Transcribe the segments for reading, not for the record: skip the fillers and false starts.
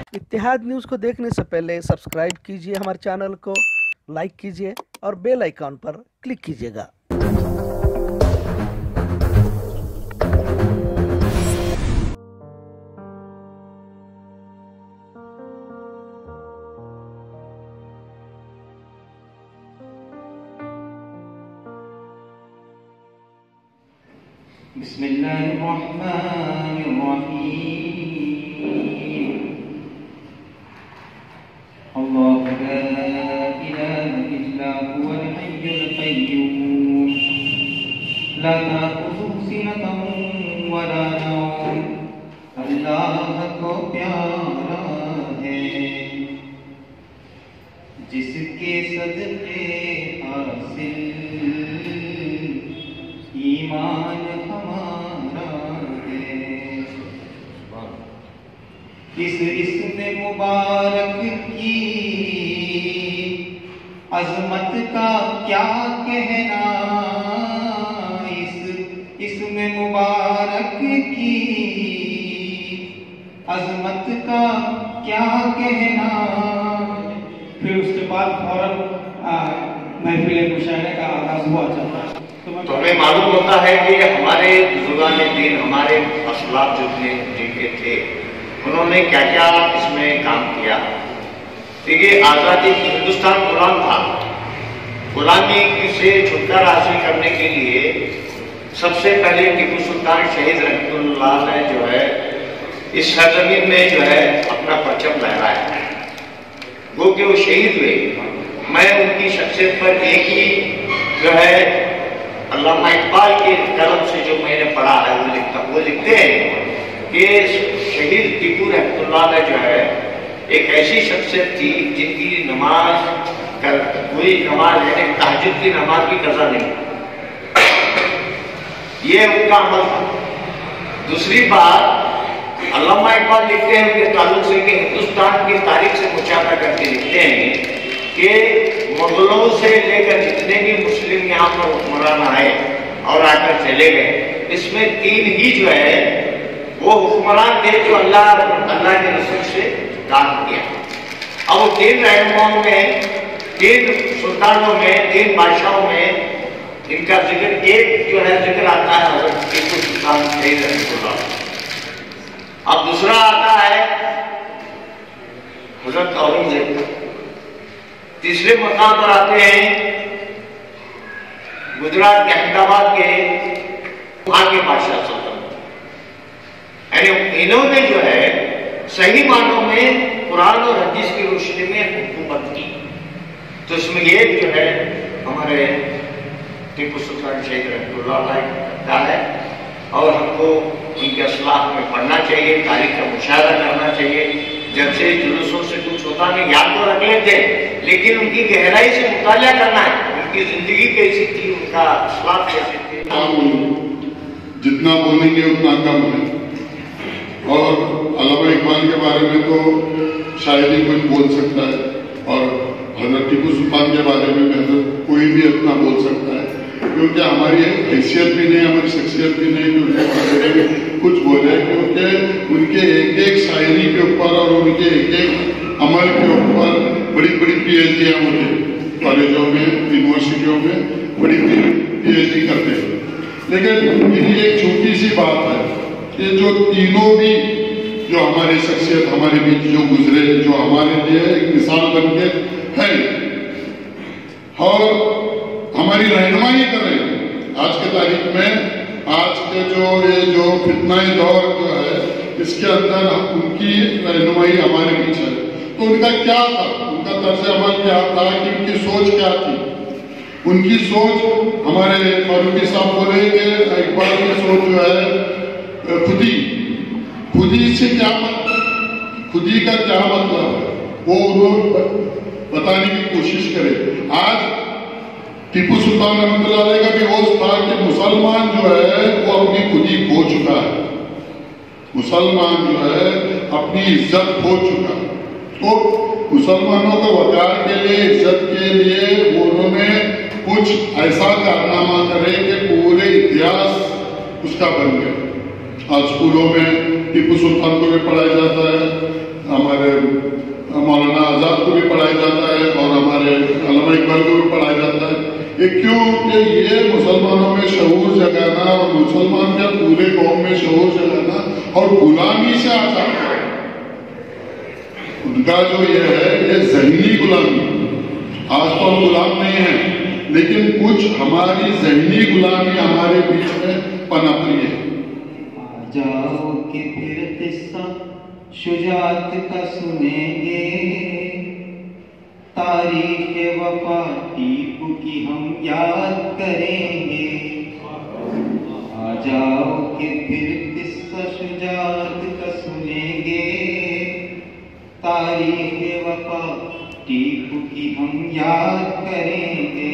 इत्तेहाद news को देखने से पहले सब्सक्राइब कीजिए हमारे चैनल को, लाइक कीजिए और बेल आइकॉन पर क्लिक कीजिएगा। बिस्मिल्लाहिर्रहमानिर्रहीम। अल्लाहु ला इलाहा इल्ला हुवल हय्युल क़य्यूम ला ताख़ुज़ुहु सिनतुन व ला नौम। अल्लाह को प्यारा है जिसके सदक़े हासिल ईमान हमारा है। इस इस्म मुबारक की अज़मत का क्या कहना, इस इस्म मुबारक की अज़मत का क्या कहना। फिर उसके बाद फौरन महफिल मुशायरे का आगाज हुआ चलता है। तो हमें मालूम होता है कि हमारे बुजुर्गान दीन, हमारे असलाफ जिनके थे, उन्होंने क्या क्या इसमें काम किया। देखिए, आज़ादी हिंदुस्तान गुलाम था। गुलामी से छुटकारा हासिल करने के लिए सबसे पहले टीपू सुल्तान शहीद रहमतुल्लाह ने जो है इस सरजमीन में जो है अपना परचम लहराया। वो कि वो शहीद हुए। मैं उनकी शख्सियत पर एक ही जो है अल्लामा इकबाल के कलम से जो मैंने पढ़ा है वो लिखते हैं कि शहीद टीपू रहमतुल्लाह ने जो है एक ऐसी शख्सियत थी जिनकी नमाज पूरी नमाज यानी तहज्जुद की नमाज की कज़ा नहीं, ये उनका अमल था। दूसरी बात, अल्लामा इकबाल लिखते हैं उनके ताल्लुक से कि हिंदुस्तान की तारीख से मुशाहदा करके लिखते हैं कि मुगलों से लेकर जितने भी मुस्लिम यहाँ पर हुक्मरान आए और आकर चले गए, इसमें तीन ही जो है वो हुक्मरान थे जो अल्लाह के रसूल से काम किया। अब वो तीन रहनुमाओं में, तीन सुल्तानों में, तीन बादशाहों में इनका जिक्र एक जो है जिक्र आता है हज़रत टीपू सुल्तान शहीद रहमतुल्लाह। अब दूसरा आता है हज़रत औरंगजेब। तीसरे मकाम पर आते हैं गुजरात के अहमदाबाद के वहां के बादशाह सुल्तान। यानी इन्होंने जो है सही मानों में कुरान और हदीस की रोशनी में हुकूमत की। तो इसमें ये जो है हमारे टीपू सुल्तान शहीद रहमतुल्लाह का है और हमको उनके असलाफ में पढ़ना चाहिए, तारीख का मुशाहदा करना चाहिए। जब से जुलूसों से कुछ होता नहीं, याद तो रख लेते, लेकिन उनकी गहराई से मुताला करना है, उनकी जिंदगी कैसी थी, उनका असलाफ कैसे थे। जितना बोलेंगे उतना कम है। और अल्लामा इकबाल के बारे में तो शायद ही कोई बोल सकता है, और हज़रत टीपू सुल्तान के बारे में कोई भी इतना बोल सकता है, क्योंकि हमारी हैसियत भी नहीं, हमारी शख्सियत भी नहीं कि उनके बारे में कुछ बोले, क्योंकि उनके एक एक शायरी के ऊपर और उनके एक एक अमल के ऊपर बड़ी बड़ी PhDयां होती हैं कॉलेजों में, यूनिवर्सिटियों में बड़ी PhD करते हैं। लेकिन यही एक छोटी सी बात है कि जो तीनों भी जो हमारी शख्सियत हमारे बीच जो गुजरे, जो हमारे लिए एक मिसाल बन के है और हमारी रहनुमाई कर रहे हैं। आज के तारीख में, आज के जो फितनाई दौर जो है, इसके अंदर उनकी रहनुमाई हमारे बीच है। तो उनका क्या था, उनका तर्ज अमल क्या था, कि उनकी सोच क्या थी। उनकी सोच, हमारे फारूकी साहब बोले कि इकबाल की सोच जो है खुदी से क्या मतलब, खुदी का क्या मतलब है, वो उन्होंने बताने की कोशिश करे। आज टीपू सुल्तान रहमतुल्लाह अलैह का भी होश था कि मुसलमान जो है वो अपनी खुदी खो चुका है, मुसलमान जो है अपनी इज्जत खो चुका है। तो मुसलमानों को वकार के लिए, इज्जत के लिए उन्होंने कुछ ऐसा कारनामा करे कि पूरे इतिहास उसका बन गया। आज स्कूलों में टीपू सुल्तान को भी पढ़ाया जाता है, हमारे मौलाना आजाद को भी पढ़ाया जाता है और हमारे अल्लामा इकबाल को भी पढ़ाया जाता है। ये क्यों कि ये मुसलमानों में शऊर जगाना और मुसलमान के पूरे कौम में शऊर जगाना और गुलामी से आजाद है। उनका जो ये है ये जहनी गुलामी, आज तो हम गुलाम नहीं है, लेकिन कुछ हमारी जहनी गुलामी हमारे बीच में पनप रही है। जाओ कि फिर किस्सा शुजात का सुनेंगे, तारीख वफा टीपू की हम याद करेंगे। आ जाओ कि फिर किस्सा शुजात का सुनेंगे, तारीख वफा टीपू की हम याद करेंगे।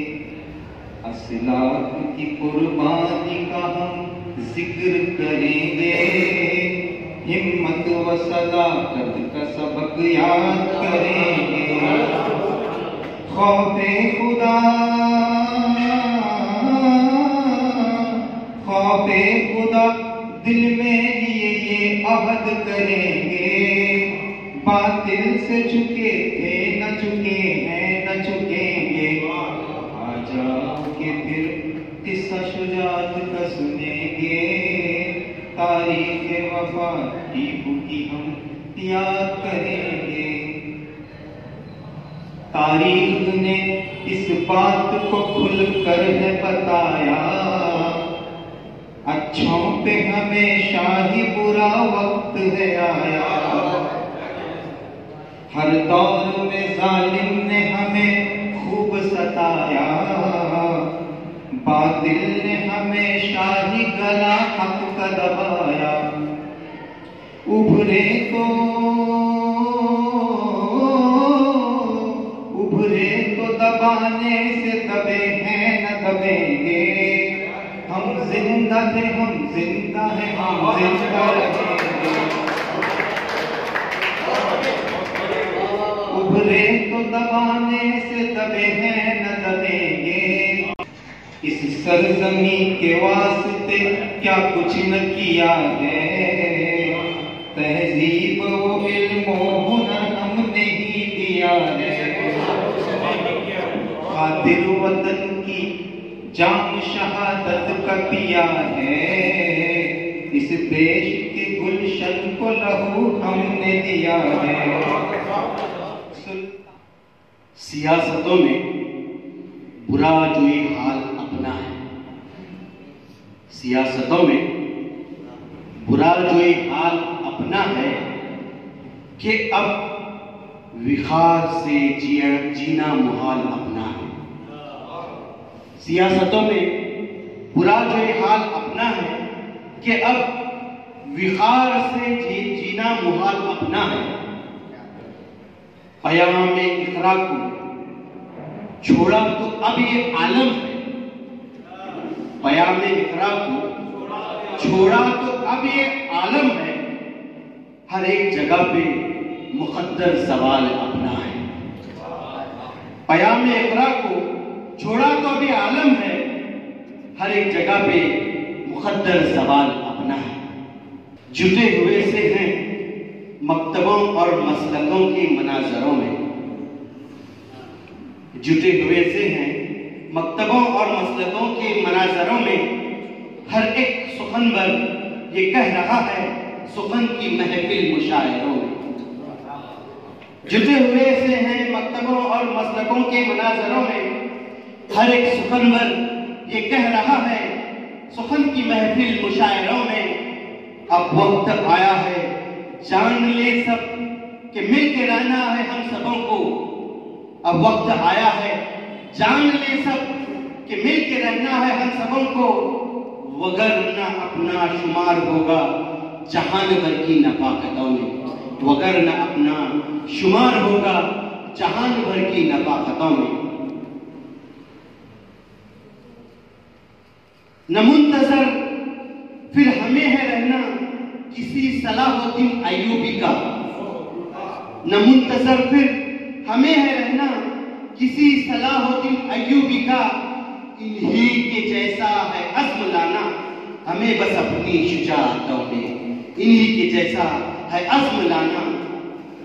असलाफ की कुर्बानी का हम जिक्र करेंगे, हिम्मत व सदाकत का सबक याद करेंगे। खौफे खुदा दिल में लिए ये अहद करेंगे, बातिल से झुके थे न झुके हैं न झुकेंगे। आ जाओ कि फिर किस्सा शुजात का सुनेंगे, तारीख वफा टीपू की हम याद करेंगे। तारीख ने इस बात को खुलकर है बताया, अच्छों पे हमेशा ही बुरा वक्त है आया। हर दौर में जालिम ने हमें खूब सताया, बातिल ने हमेशा ही गला हक का दबाया। उभरे तो दबाने से दबे हैं न दबेंगे। हम जिंदा थे हम जिंदा हैं हम जिंदा रहेंगे। उभरे तो दबाने से दबे हैं न दबेंगे। इस सरजमी के वास्ते क्या कुछ न किया है, तहजीब वो इल्म हुनर हमने ही दिया है। खातिर वतन की जाम शहादत का पिया है, इस देश के गुलशन को लहू हमने दिया है। सियासतों में बुरा जो ये हाल अपना है, सियासतों में बुरा जो ये हाल अपना है कि अब विखार से जीना मुहाल अपना है। सियासतों में बुरा जो ये हाल अपना है कि अब विखार से जीना मुहाल अपना है। क़याम इक़रा को छोड़ा तो अब ये आलम है, क़याम इक़रा को छोड़ा तो अब ये आलम है। हर एक जगह पे मुक़द्दर सवाल अपना है। क़याम इक़रा को छोड़ा तो अभी आलम है, हर एक जगह पे मुक़द्दर सवाल अपना है। जुटे हुए से हैं मकतबों और मसलकों के मनाजरों में, जुटे हुए से हैं मकतबों और मसलकों के मनाजरों में। हर एक सुखनवर ये कह रहा है सुखन की महफिल मुशायरों में। जुटे हुए से हैं मकतबों और मसलकों के मनाजरों में, हर एक सुखनवर ये कह रहा है सुखन की महफिल मुशायरों में। अब वक्त आया है जान ले सब कि मिल के रहना है हम सबों को। अब वक्त आया है जान ले सब कि मिल के रहना है हम सबों को, वगरना अपना शुमार होगा जहान भर की नफाकतों में। वगरना अपना शुमार होगा जहान भर की नफाकतों में। न मुंतजर फिर हमें है रहना किसी सलाहुद्दीन अय्यूबी का। न मुंतजर फिर हमें है रहना किसी सलाहुद्दीन अय्यूबी का। इन्हीं के जैसा है अज़्म लाना हमें बस अपनी शुजाअतों में। इन्हीं के जैसा है अज़्म लाना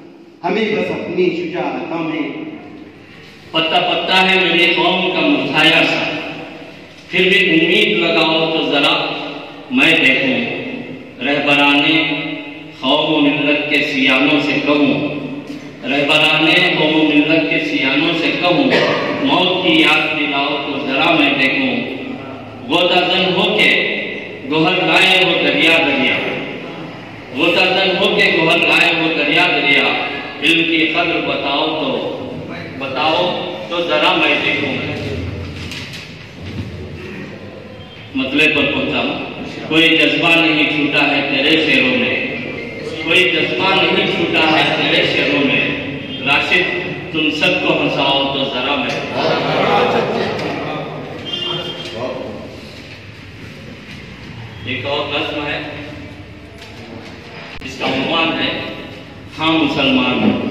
हमें बस अपनी शुजाअतों में। पत्ता पत्ता है मेरी कौम का मुरझाया सा, फिर भी उम्मीद लगाओ तो जरा मैं देखूं। रहबराने कौम मिल्लत के सियानों से कहूं, रहबराने कौम मिल्लत के सियानों से कहूं, मौत की याद दिलाओ तो जरा मैं देखूं। गोताजन होके गोहर गाए वो दरिया दरिया, गोताजन होके गोहर गाए वो दरिया दरिया। इल्म की कद्र बताओ तो जरा मैं देखूं। मतलब पर पहुंचा, कोई जज्बा नहीं छूटा है तेरे शेरों में, कोई जज्बा नहीं छूटा है तेरे शेरों में। राशिद तुम सबको हंसाओ तो जरा मैं। एक और नज्म है, इसका उन्वान है हाँ मुसलमान हूँ।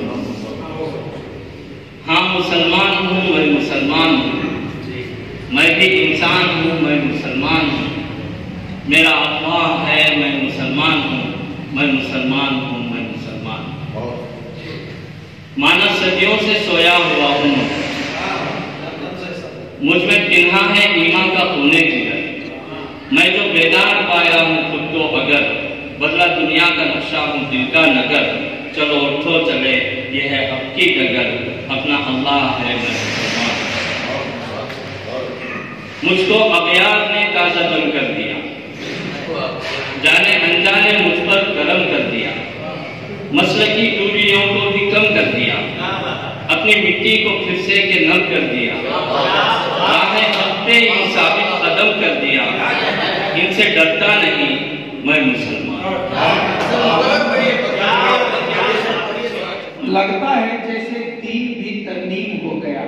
हाँ मुसलमान हूँ, मैं मुसलमान हूँ, मैं भी इंसान हूँ, मैं मुसलमान हूँ। मेरा अल्लाह है, मैं मुसलमान हूँ, मैं मुसलमान हूँ, मैं मुसलमान हूँ। मानव सदियों से सोया हुआ हूँ, मुझ में पिन्हा है ईमान का खूने जिगर। मैं जो बेदार पाया हूँ खुद को अगर, बदला दुनिया का नक्शा हूँ दिल का नगर। चलो उठो चले ये है अब की डगर, अपना अल्लाह है मैं मुसलमान। मुझको अगयार ने ताज़ा बंद कर दिया, जाने अनजाने मुझ पर करम कर दिया। मसले की दूरियों को भी कम कर दिया, अपनी मिट्टी को फिर से के नम कर दिया। राहें अब पे इन साबित कदम कर दिया, इनसे डरता नहीं मैं मुसलमान। लगता है जैसे दीन भी तरमीम हो गया,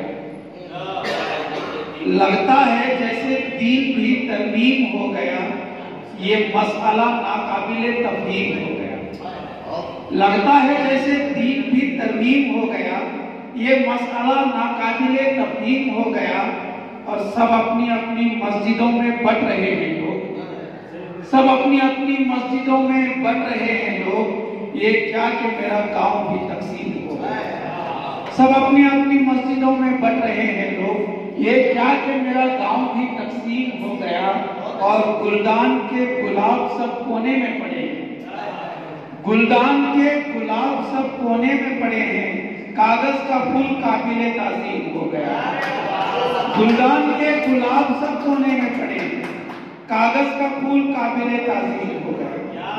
लगता है जैसे दीन भी तरमीम हो गया। ये मसला नाकाबिले तफहीम हो गया। लगता है जैसे दीन भी तरमीम हो गया, ये मसला नाकाबिले तफहीम हो गया। और सब अपनी अपनी मस्जिदों में बट रहे हैं लोग, सब अपनी अपनी मस्जिदों में बट रहे हैं लोग। ये क्या कि मेरा गांव भी तकसीम हो गया। सब अपनी अपनी मस्जिदों में बट रहे हैं लोग, ये क्या कि मेरा गांव भी तकसीम हो गया। और गुलदान के गुलाब सब कोने में पड़े हैं, गुलदान के गुलाब सब कोने में पड़े हैं। कागज का फूल काबिले ताज़ीम हो गया। गुलदान के गुलाब सब कोने में पड़े हैं, कागज का फूल काबिले ताज़ीम हो गया।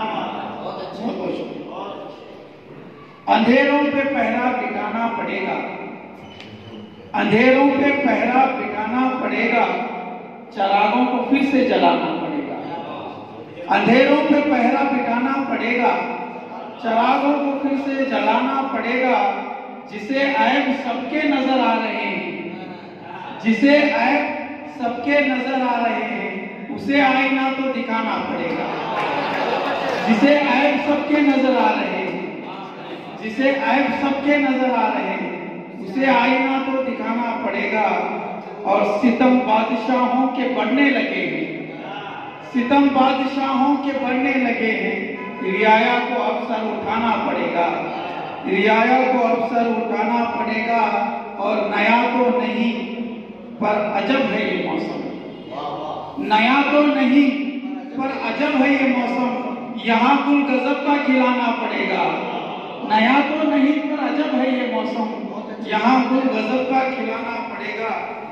अंधेरों पे पहरा बिठाना पड़ेगा, अंधेरों पे पहरा बिठाना पड़ेगा। चरागों को फिर से जलाना पड़ेगा। अंधेरों पे पहरा बिठाना पड़ेगा, चरागों को फिर से जलाना पड़ेगा। जिसे ऐब सबके नजर आ रहे हैं, जिसे ऐब सबके नजर आ रहे हैं, उसे आईना तो दिखाना पड़ेगा। जिसे ऐब सबके नजर आ रहे हैं, जिसे ऐब सबके नजर आ रहे हैं, उसे आईना तो दिखाना पड़ेगा। और सितम बादशाहों के बढ़ने लगे हैं, सितम बादशाहों के बढ़ने लगे हैं। रियाया को अब सर उठाना पड़ेगा, रियाया को अब सर उठाना पड़ेगा। और नया तो नहीं पर अजब है ये मौसम, नया तो नहीं पर अजब है ये मौसम। यहाँ गुल गजब का खिलाना पड़ेगा। नया तो नहीं पर अजब है ये मौसम, यहाँ गुल गजब का खिलाना पड़ेगा।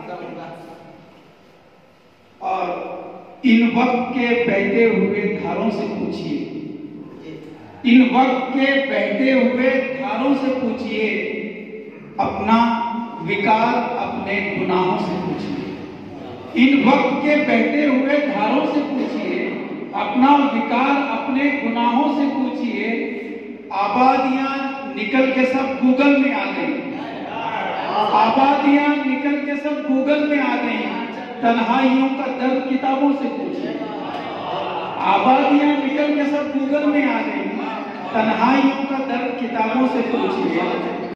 और इन वक्त के बहते हुए धारों से पूछिए, इन वक्त के बहते हुए धारों से पूछिए। अपना विकार अपने गुनाहों से पूछिए। इन वक्त के बहते हुए धारों से पूछिए, अपना विकार अपने गुनाहों से पूछिए। आबादियां निकल के सब गूगल में आ गई, आबादियां निकल के सब गूगल में आ गई। तन्हाइयों का दर्द किताबों से पूछिए। आबादियां निकल के सब गूगल में आ गई, तन्हाइयों का दर्द किताबों से पूछिए।